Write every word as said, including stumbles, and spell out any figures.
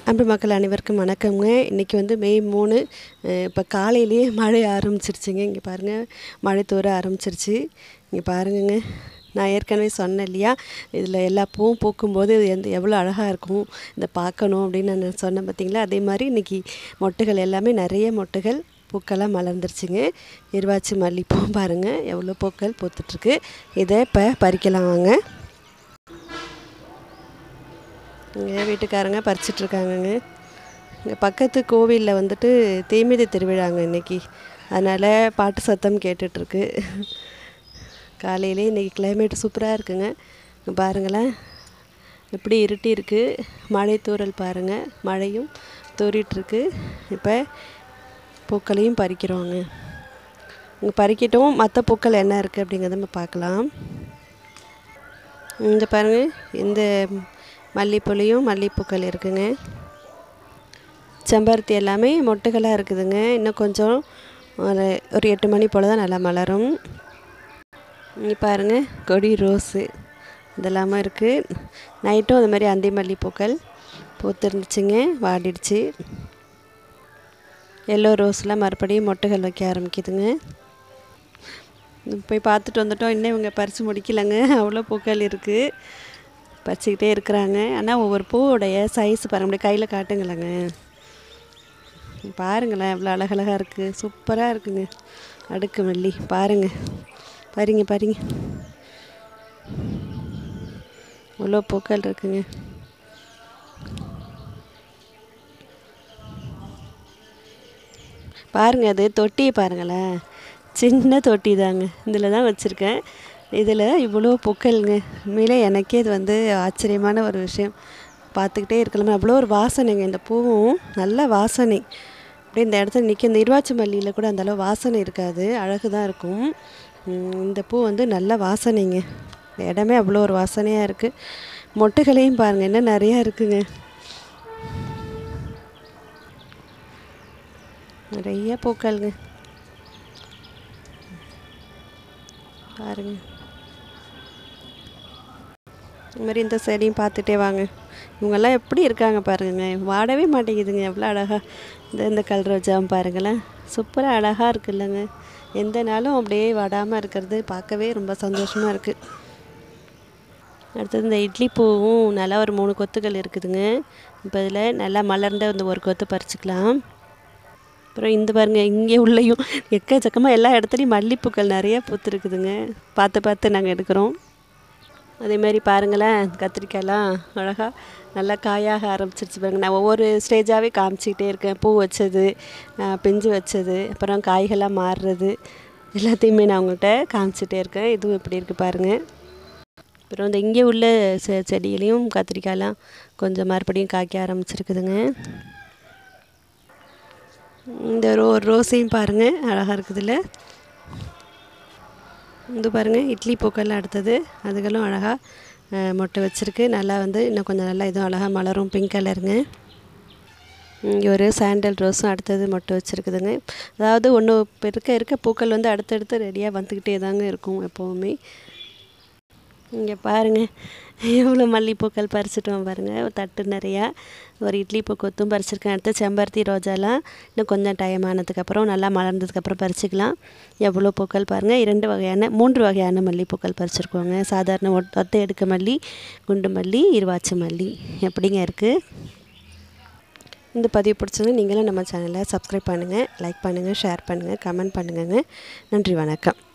அன்பு மக்கள் அனைவருக்கும் வணக்கங்க. இன்றைக்கி வந்து மே மூணு. இப்போ காலையிலேயே மழை ஆரம்பிச்சிருச்சுங்க. இங்கே பாருங்கள், மழை தூர ஆரம்பிச்சிருச்சு. இங்கே பாருங்கங்க, நான் ஏற்கனவே சொன்னேன் இல்லையா, இதில் எல்லா பூவும் பூக்கும்போது எந்த எவ்வளோ அழகாக இருக்கும் இதை பார்க்கணும் அப்படின்னு நான் சொன்னேன் பார்த்தீங்களா. அதே மாதிரி இன்றைக்கி மொட்டுகள் எல்லாமே நிறைய மொட்டுகள் பூக்கெல்லாம் மலர்ந்துருச்சுங்க. இருவாச்சி மல்லிப்பூ பாருங்கள் எவ்வளோ பூக்கள் பூத்துட்ருக்கு. இதை இப்போ பறிக்கலாம் வாங்க. இங்கே வீட்டுக்காரங்க பறிச்சிட்ருக்காங்கங்க. இங்கே பக்கத்து கோவிலில் வந்துட்டு தீமிதி திருவிழாங்க இன்றைக்கி, அதனால் பாட்டு சத்தம் கேட்டுட்ருக்கு. காலையிலே இன்றைக்கி கிளைமேட் சூப்பராக இருக்குங்க. பாருங்களேன் எப்படி இருட்டி இருக்குது, மழை தூறல் பாருங்கள், மழையும் தூறிட்டுருக்கு. இப்போ பூக்களையும் பறிக்கிறோங்க. இங்கே பறிக்கிட்டோம், மற்ற பூக்கள் என்ன இருக்குது அப்படிங்கிறத நம்ம பார்க்கலாம். இங்கே பாருங்கள், இந்த மல்லிப்பூலையும் மல்லிப்பூக்கள் இருக்குங்க. செம்பருத்தி எல்லாமே மொட்டுகளாக இருக்குதுங்க. இன்னும் கொஞ்சம் ஒரு ஒரு எட்டு மணி போல் தான் நல்லா மலரும். இங்கே பாருங்கள், கொடி ரோஸு இதெல்லாமே இருக்குது. நைட்டும் அது மாதிரி அந்தி மல்லிப்பூக்கள் பூத்துருந்துச்சுங்க, வாடிடுச்சு. எல்லோ ரோஸ்லாம் மறுபடியும் மொட்டுகள் வைக்க ஆரம்பிக்குதுங்க. போய் பார்த்துட்டு வந்துட்டோம், இன்னும் இவங்க பறித்து முடிக்கலைங்க, அவ்வளோ பூக்கள் இருக்குது, பறிச்சிக்கிட்டே இருக்கிறாங்க. ஆனால் ஒவ்வொரு பூவோடைய சைஸ் பாருங்க, அப்படியே கையில் காட்டுங்களேங்க. பாருங்களேன் எவ்வளோ அழகழகாக இருக்குது, சூப்பராக இருக்குங்க. அடுக்கு மல்லி பாருங்கள், பாருங்க பாருங்க இவ்வளோ பூக்கள் இருக்குங்க. பாருங்கள், அது தொட்டியை பாருங்களேன், சின்ன தொட்டி தாங்க, இதில் தான் வச்சுருக்கேன். இதில் இவ்வளோ பூக்கள்ங்க. உண்மையிலே எனக்கே இது வந்து ஆச்சரியமான ஒரு விஷயம். பார்த்துக்கிட்டே இருக்கலாமே, அவ்வளோ ஒரு வாசனைங்க. இந்த பூவும் நல்ல வாசனை. அப்படியே இந்த இடத்துல நிற்க, இந்த இருவாச்சி மல்லியில் கூட அந்தளவு வாசனை இருக்காது, அழகு தான் இருக்கும். இந்த பூ வந்து நல்ல வாசனைங்க. இந்த இடமே அவ்வளோ ஒரு வாசனையாக இருக்குது. மொட்டுகளையும் பாருங்கள், இன்னும் நிறையா இருக்குங்க, நிறைய பூக்கள்ங்க பாருங்கள். இது மாதிரி இந்த செடியும் பார்த்துட்டே வாங்க. இவங்கெல்லாம் எப்படி இருக்காங்க பாருங்க, வாடவே மாட்டேங்குதுங்க, எவ்வளோ அழகாக. இந்த இந்த கலர் ரோஜாவும் பாருங்களேன், சூப்பராக அழகாக இருக்குல்லங்க. எந்த நாளும் அப்படியே வாடாமல் இருக்கிறது பார்க்கவே ரொம்ப சந்தோஷமாக இருக்குது. அடுத்தது இந்த இட்லி பூவும் நல்லா ஒரு மூணு கொத்துகள் இருக்குதுங்க. இப்போ இதில் நல்லா மலர்ந்த இந்த ஒரு கொத்து பறிச்சிக்கலாம். அப்புறம் இந்த பாருங்கள், இங்கே உள்ளேயும் எக்கச்சக்கமாக எல்லா இடத்துலையும் மல்லிப்பூக்கள் நிறையா பூத்துருக்குதுங்க. பார்த்து பார்த்து நாங்கள் எடுக்கிறோம். அதேமாதிரி பாருங்களேன், கத்திரிக்காயெல்லாம் அழகாக நல்லா காயாக ஆரம்பிச்சிருச்சு பாருங்கள். நான் ஒவ்வொரு ஸ்டேஜாகவே காமிச்சிக்கிட்டே இருக்கேன். பூ வச்சது, பிஞ்சு வச்சது, அப்புறம் காய்களாக மாறுறது, எல்லாத்தையுமே நான் உங்கள்கிட்ட காமிச்சிட்டே இருக்கேன். இதுவும் எப்படி இருக்குது பாருங்கள். அப்புறம் இந்த இங்கே உள்ள செ செடியிலையும் கத்திரிக்காயெல்லாம் கொஞ்சம் மறுபடியும் காய்க்க ஆரம்பிச்சிருக்குதுங்க. இந்த ரோ ரோஸையும் பாருங்கள், அழகாக இருக்குதுல்ல. இது பாருங்கள், இட்லி பூக்கள்லாம் அடுத்தது, அதுகளும் அழகாக மொட்டை வச்சுருக்கு. நல்லா வந்து இன்னும் கொஞ்சம் நல்லா இதுவும் அழகாக மலரும், பிங்க் கலருங்க. இங்கே ஒரு சாண்டல் ரோஸும் அடுத்தது மொட்டை வச்சுருக்குதுங்க. அதாவது ஒன்று இருக்க இருக்க பூக்கள் வந்து அடுத்தடுத்து ரெடியாக வந்துக்கிட்டே தாங்க இருக்கும் எப்போவுமே. இங்கே பாருங்கள் எவ்வளோ மல்லிப்பூக்கள் பறிச்சிட்டோம் பாருங்கள், ஒரு தட்டு நிறையா. ஒரு இட்லி பூ கொத்தும் பறிச்சிருக்கேன். அடுத்து செம்பருத்தி ரோஜாலாம் இன்னும் கொஞ்சம் டைம் ஆனதுக்கப்புறம் நல்லா மலர்ந்ததுக்கப்புறம் பறிச்சிக்கலாம். எவ்வளோ பூக்கள் பாருங்கள், இரண்டு வகையான மூன்று வகையான மல்லிப்பூக்கள் பறிச்சிருக்கோங்க. சாதாரண ஒட் ஒத்தை எடுக்க மல்லி, குண்டு மல்லி, இருவாச்சி மல்லி. எப்படிங்க இருக்குது? இந்த பதிவு பிடிச்சது நீங்களும் நம்ம சேனலை சப்ஸ்கிரைப் பண்ணுங்கள், லைக் பண்ணுங்கள், ஷேர் பண்ணுங்கள், கமெண்ட் பண்ணுங்கங்க. நன்றி, வணக்கம்.